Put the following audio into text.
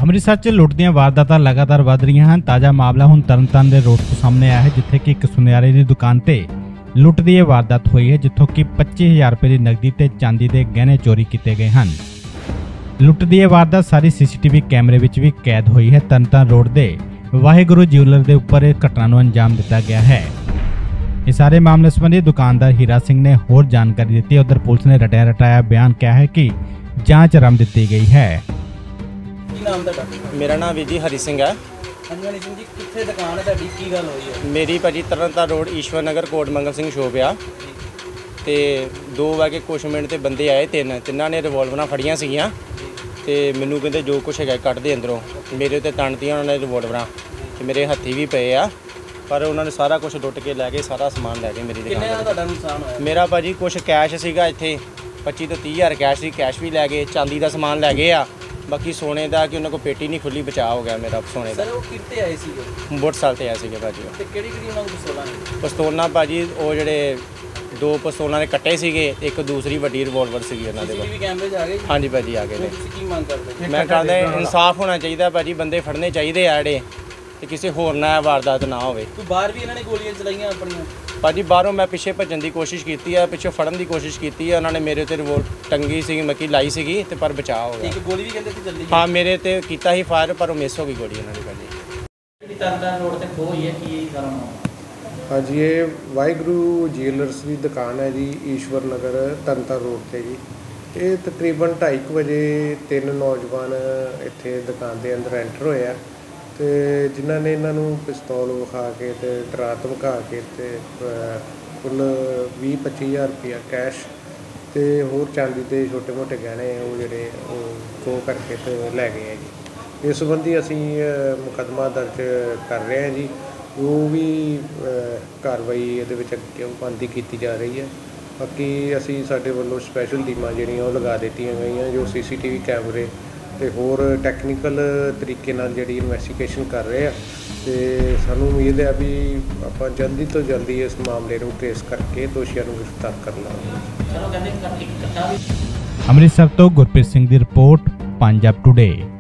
ਅੰਮ੍ਰਿਤਸਰ 'ਚ ਲੁੱਟ ਦੀਆਂ ਵਾਰਦਾਤਾਂ ਲਗਾਤਾਰ ਵਧ ਰਹੀਆਂ ਹਨ। ਤਾਜ਼ਾ ਮਾਮਲਾ ਹੁਣ ਤਰਨਤਾਰਨ ਦੇ ਰੋਡ ਤੋਂ ਸਾਹਮਣੇ ਆਇਆ ਹੈ, ਜਿੱਥੇ ਕਿ ਇੱਕ ਸੁਨਿਆਰੇ ਦੀ ਦੁਕਾਨ ਤੇ ਲੁੱਟ ਦੀ ਇਹ ਵਾਰਦਾਤ ਹੋਈ ਹੈ, ਜਿੱਥੋਂ ਕਿ 25000 ਰੁਪਏ ਦੀ ਨਕਦੀ ਤੇ ਚਾਂਦੀ ਦੇ ਗਹਿਣੇ ਚੋਰੀ ਕੀਤੇ ਗਏ ਹਨ। ਲੁੱਟ ਦੀ ਇਹ ਵਾਰਦਾਤ ਸਾਰੀ ਸੀਸੀਟੀਵੀ ਕੈਮਰੇ ਵਿੱਚ ਵੀ ਕੈਦ ਹੋਈ ਹੈ। ਤਰਨਤਾਰਨ ਰੋਡ ਦੇ ਵਾਹਿਗੁਰੂ ਜਿਊਲਰ ਦੇ ਉੱਪਰ ਇਹ ਘਟਨਾ ਨੂੰ ਅੰਜਾਮ ਦਿੱਤਾ ਗਿਆ ਹੈ। इस सारे मामले संबंधी दुकानदार हीरा सिंह ने होर जानकारी दी। उधर पुलिस ने रटाया बयान किया है कि जांच आरंभ दी गई है। मेरा नाम जी हरी सिंह है। मेरी भाजी तरनताਰਨ रोड ईश्वर नगर कोट मंगल सिंह शॉप आ ते 2 वजे कुछ मिनट ते बंदे आए, तिन्ना ने रिवॉल्वरां फड़ियां सीगियां ते मैनू कहंदे जो कुछ है कट दे अंदरों। मेरे ते तणतियां उन्होंने रिवॉल्वरां ते मेरे हत्थी भी पे आ, पर उन्होंने सारा कुछ लुट के लै गए, सारा समान लै गए मेरी दुकान। मेरा भाजी कुछ कैश सीगा इत्थे 25 तो 30,000 कैश सी, कैश भी लै गए, चांदी का समान लै गए आ, बाकी सोने का कि उन्होंने कोई पेटी नहीं खुली, बचाव हो गया मेरा सोने का। मोटरसाइकिल ते आए थे भाजी। पिस्तौलां भाजी वो जिहड़े 2 पिस्तौलां ने कट्टे सीगे, एक दूसरी वड्डी रिवॉल्वर सीगी उन्हां दे कोल। हाँ जी भाजी आ गए। मैं कहदा इंसाफ होना चाहिए भाजी, बंदे फड़ने चाहिए आ जिहड़े ते किसी होर ना वारदात ना होवे। बाहर भी इन्होंने गोलियां चलाईयां अपनियां भाजी, बाहरों मैं पिछे भजन की कोशिश की है, पिछे फड़न की कोशिश की है, उन्होंने मेरे ते रिवॉल्वर टंगी सी मक्की लाई सी ते पर बचाव हो गया। गोली भी कहते थे जल्दी। हाँ मेरे ते कीता ही फायर, पर वो मिस हो गई गोली उन्होंने भाजी। तरनताਰਨ रोड ते खो होई है कि कारण? हाँ जी, ये वाहिगुरू ज्वेलर्स की दुकान है जी, ईश्वर नगर तरनताਰਨ रोड से जी। ये तकरीबन 2:30 बजे 3 नौजवान इत्थे दुकान के अंदर एंटर होए आ ਤੇ ਜਿਨ੍ਹਾਂ ਨੇ ਇਹਨਾਂ ਨੂੰ ਪਿਸਤੌਲ ਵਿਖਾ ਕੇ ਤੇ ਡਰਾ ਧਮਕਾ ਕੇ ਤੇ ਕੁੱਲ 20-25,000 ਰੁਪਇਆ ਕੈਸ਼ ਤੇ ਹੋਰ ਚਾਂਦੀ ਦੇ ਛੋਟੇ ਮੋਟੇ ਗਹਿਣੇ ਉਹ ਜਿਹੜੇ ਉਹ ਖੋਹ ਕਰਕੇ ਤੇ ਲੈ ਗਏ ਆ ਜੀ। ਇਸ ਸੰਬੰਧੀ ਅਸੀਂ ਮੁਕੱਦਮਾ ਦਰਜ ਕਰ ਰਹੇ ਹਾਂ ਜੀ। ਜੋ ਵੀ ਕਾਰਵਾਈ ਇਹਦੇ ਵਿੱਚ ਅੱਗੇ ਬਣਦੀ ਕੀਤੀ ਜਾ ਰਹੀ ਹੈ। ਬਾਕੀ ਅਸੀਂ ਸਾਡੇ ਵੱਲੋਂ ਸਪੈਸ਼ਲ ਟੀਮਾਂ ਜਿਹੜੀਆਂ ਉਹ ਲਗਾ ਦਿੱਤੀਆਂ ਗਈਆਂ, ਜੋ CCTV ਕੈਮਰੇ ਤੇ ਹੋਰ ਟੈਕਨੀਕਲ ਤਰੀਕੇ ਨਾਲ ਜਿਹੜੀ ਇਨਵੈਸਟੀਗੇਸ਼ਨ ਕਰ ਰਹੇ ਆ ਤੇ ਸਾਨੂੰ ਉਮੀਦ ਹੈ ਵੀ ਆਪਾਂ ਜਲਦੀ ਤੋਂ ਜਲਦੀ ਇਸ ਮਾਮਲੇ ਨੂੰ ਟ੍ਰੇਸ ਕਰਕੇ ਦੋਸ਼ੀਆਂ ਨੂੰ ਗ੍ਰਿਫਤਾਰ ਕਰਨਾ। ਅੰਮ੍ਰਿਤਸਰ ਤੋਂ ਗੁਰਪ੍ਰੀਤ ਸਿੰਘ ਦੀ ਰਿਪੋਰਟ, ਪੰਜਾਬ ਟੁਡੇ।